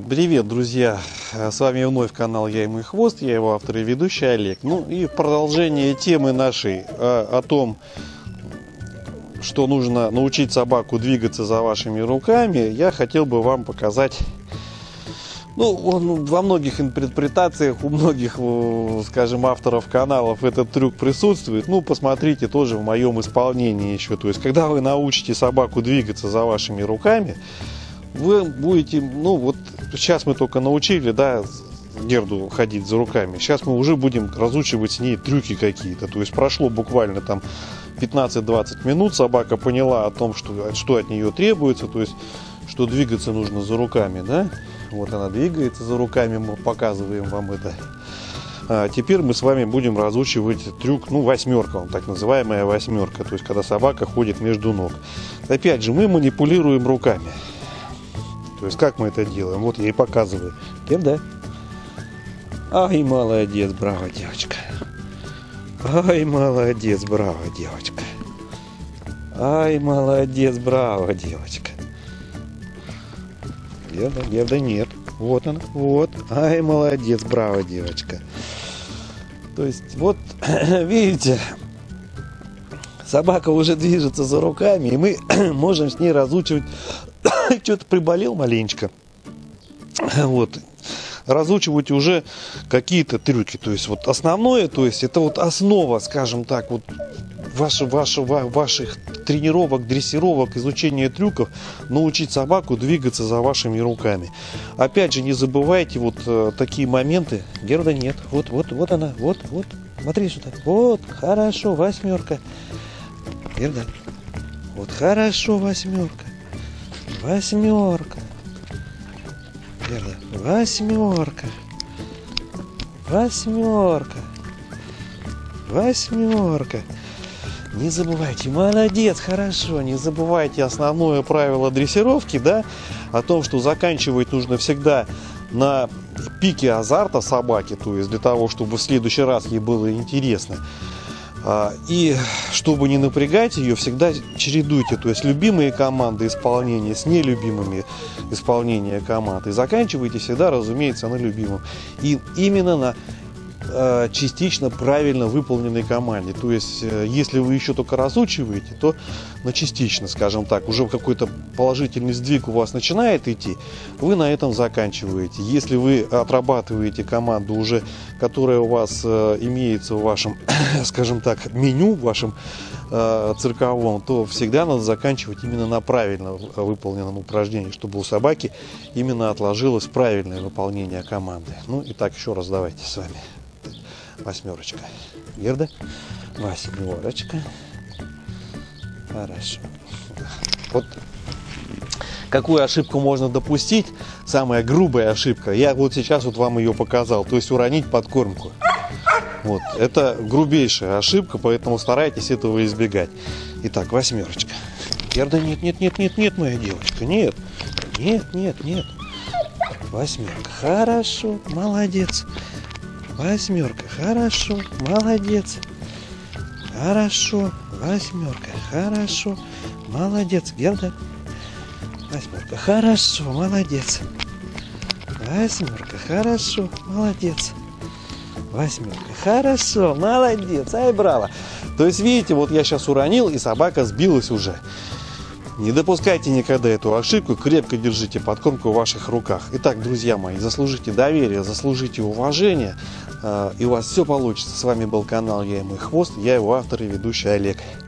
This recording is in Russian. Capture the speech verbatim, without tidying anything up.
Привет, друзья! С вами вновь канал Я и мой хвост, я его автор и ведущий Олег. Ну и в продолжение темы нашей о, о том, что нужно научить собаку двигаться за вашими руками, я хотел бы вам показать. Ну, он, во многих интерпретациях, у многих, скажем, авторов каналов этот трюк присутствует. Ну, посмотрите тоже в моем исполнении еще. То есть, когда вы научите собаку двигаться за вашими руками, вы будете, ну вот сейчас мы только научили, да, Герду ходить за руками. Сейчас мы уже будем разучивать с ней трюки какие-то. То есть прошло буквально там пятнадцать-двадцать минут, собака поняла о том, что, что от нее требуется, то есть что двигаться нужно за руками, да. Вот она двигается за руками, мы показываем вам это. А теперь мы с вами будем разучивать трюк, ну, восьмерка, он так называемая восьмерка, то есть когда собака ходит между ног. Опять же, мы манипулируем руками. То есть как мы это делаем? Вот я и показываю. Герда. Ай, молодец, браво, девочка. Ай, молодец, браво, девочка. Ай, молодец, браво, девочка. Герда, Герда, нет. Вот она, вот. Ай, молодец, браво, девочка. То есть, вот, видите, собака уже движется за руками, и мы можем с ней разучивать. Что-то приболел маленечко. Вот. Разучивать уже какие-то трюки. То есть, вот основное, то есть, это вот основа, скажем так, вот ваши, ваши, ваших тренировок, дрессировок, изучения трюков, научить собаку двигаться за вашими руками. Опять же, не забывайте вот э, такие моменты. Герда, нет. Вот, вот, вот она. Вот, вот. Смотри сюда. Вот, хорошо, восьмерка. Герда. Вот, хорошо, восьмерка. Восьмерка. Герда. Восьмерка. Восьмерка. Восьмерка. Не забывайте. Молодец, хорошо. Не забывайте основное правило дрессировки, да, о том, что заканчивать нужно всегда на пике азарта собаки, то есть для того, чтобы в следующий раз ей было интересно. И чтобы не напрягать ее, всегда чередуйте, то есть любимые команды исполнения с нелюбимыми исполнения команд. И заканчивайте всегда, разумеется, на любимом. И именно на э, частично правильно выполненной команде. То есть, э, если вы еще только разучиваете, то на частично, скажем так, уже какой-то положительный сдвиг у вас начинает идти, вы на этом заканчиваете. Если вы отрабатываете команду уже, которая у вас э, имеется в вашем, скажем так, меню, в вашем э, цирковом, то всегда надо заканчивать именно на правильно выполненном упражнении, чтобы у собаки именно отложилось правильное выполнение команды. Ну, итак, еще раз давайте с вами. Восьмерочка. Герда. Восьмерочка. Хорошо. Вот какую ошибку можно допустить, самая грубая ошибка, я вот сейчас вот вам ее показал, то есть уронить подкормку. Вот, это грубейшая ошибка, поэтому старайтесь этого избегать. Итак, восьмерочка. Герда, нет, нет, нет, нет, нет, моя девочка, нет, нет, нет, нет. Восьмерка, хорошо, молодец. Восьмерка, хорошо, молодец. Хорошо, восьмерка, хорошо, молодец. Герда. Восьмерка, хорошо, молодец. Восьмерка, хорошо, молодец. Восьмерка, хорошо, молодец. Ай, браво. То есть, видите, вот я сейчас уронил, и собака сбилась уже. Не допускайте никогда эту ошибку, крепко держите подкормку в ваших руках. Итак, друзья мои, заслужите доверие, заслужите уважение, и у вас все получится. С вами был канал Я и мой хвост, я его автор и ведущий Олег.